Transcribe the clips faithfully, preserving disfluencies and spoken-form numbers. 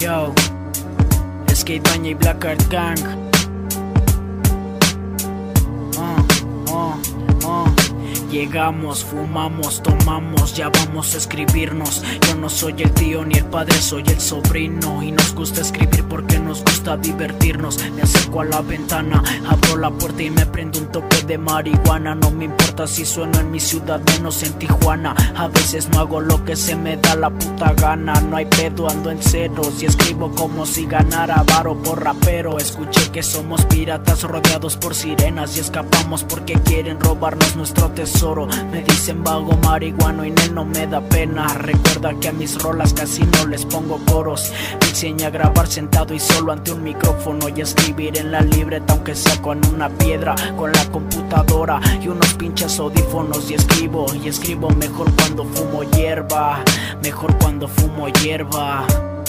Yo, Skate Baña y Black Art Gang. Uh, uh, uh. Llegamos, fumamos, tomamos, ya vamos a escribirnos. Yo no soy el tío ni el padre, soy el sobrino. Y nos gusta escribir porque nos gusta divertirnos. Me acerco a la ventana, abro la puerta y me prendo un toque de marihuana. No me importa si sueno en mi ciudad, menos en Tijuana. A veces no hago lo que se me da la puta gana. No hay pedo, ando en ceros y escribo como si ganara varo por rapero. Escuché que somos piratas rodeados por sirenas y escapamos porque quieren robarnos nuestro tesoro. Me dicen vago marihuano y en él no me da pena. Recuerda que a mis rolas casi no les pongo coros. Me enseña a grabar sentado y solo ante un micrófono y escribir en la libreta aunque sea con una piedra, con la computadora y unos pinches audífonos. Y escribo, y escribo mejor cuando fumo hierba. Mejor cuando fumo hierba.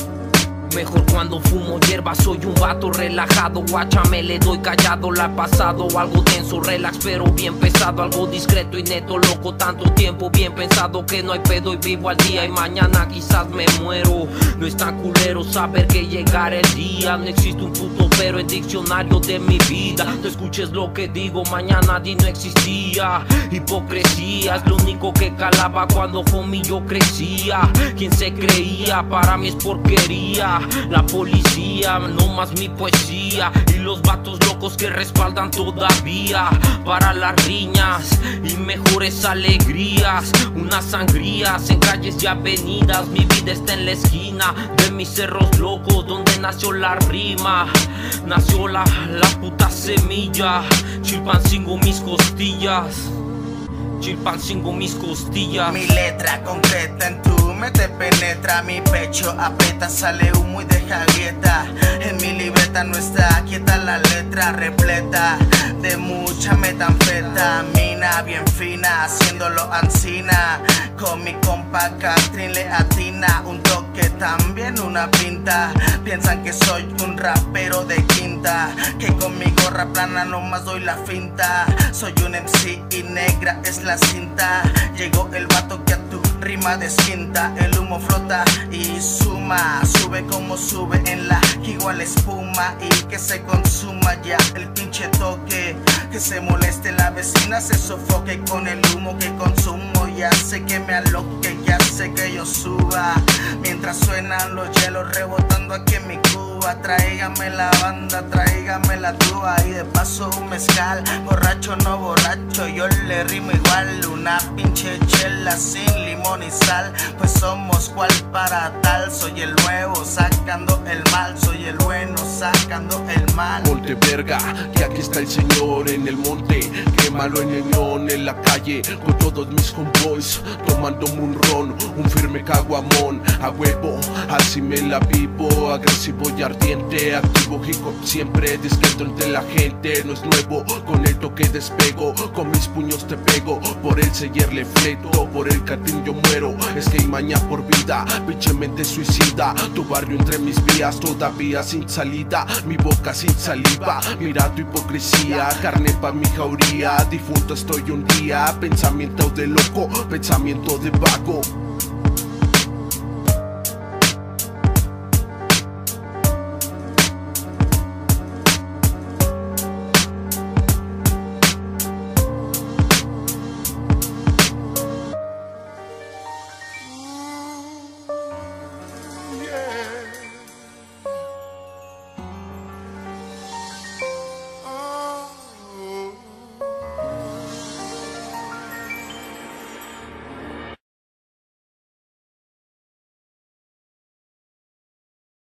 Mejor cuando fumo hierba, soy un vato relajado. Guacha, me le doy callado, la he pasado algo denso, relax pero bien pesado. Algo discreto y neto, loco, tanto tiempo bien pensado que no hay pedo y vivo al día y mañana quizás me muero. No es tan culero saber que llegará el día. No existe un puto pero en diccionario de mi vida. No escuches lo que digo, mañana di no existía. Hipocresía es lo único que calaba cuando fumé yo crecía. Quien se creía, para mí es porquería. La policía, no más mi poesía. Y los vatos locos que respaldan todavía para las riñas y mejores alegrías. Unas sangrías en calles y avenidas. Mi vida está en la esquina de mis cerros locos, donde nació la rima. Nació la, la puta semilla. Chilpancingo mis costillas. Chilpancingo mis costillas. Mi letra concreta en tu mente penetra. Mi pecho aprieta, sale humo y deja grieta. En mi libreta no está quieta la letra, repleta de mucha metanfetamina. Bien fina, haciéndolo ansina. Con mi compa Catrin le atina un toque, también una pinta. Piensan que soy un rapero de quinta, que con mi gorra plana nomás doy la finta. Soy un M C y negra es la cinta. Llegó el vato que a tu rima desquinta. El humo flota y suma, sube como sube en la que igual espuma. Y que se consuma ya el pinche toque, que se moleste la vecina, se sofoque con el humo que consumo. Ya sé que me aloque, ya sé que yo suba, mientras suenan los hielos rebotando aquí en mi Cuba. Tráigame la banda, tráigame la tuba y de paso un mezcal. Borracho no borracho, yo le rimo igual. Una pinche chela sin limón y sal, pues somos cual para tal. Soy el nuevo sacando el mal, soy el bueno sacando el mal. Monte verga, que aquí está el señor en el monte. Quémalo en el neón, en la calle con todos mis homeboys, tomándome un ron, un firme caguamón. A huevo, así me la vivo, agresivo y ardiente. Activo hip hop siempre, discreto entre la gente. No es nuevo, con el toque despego, con mis puños te pego. Por el seguir le fleto, por el catín yo muero. Es que hay maña por vida, pinche mente suicida. Tu barrio entre mis vías, todavía sin salida. Mi boca sin saliva, mira tu hipocresía. Carne pa' mi jauría, difunto estoy un día. Pensamiento de loco, pensamiento de vago.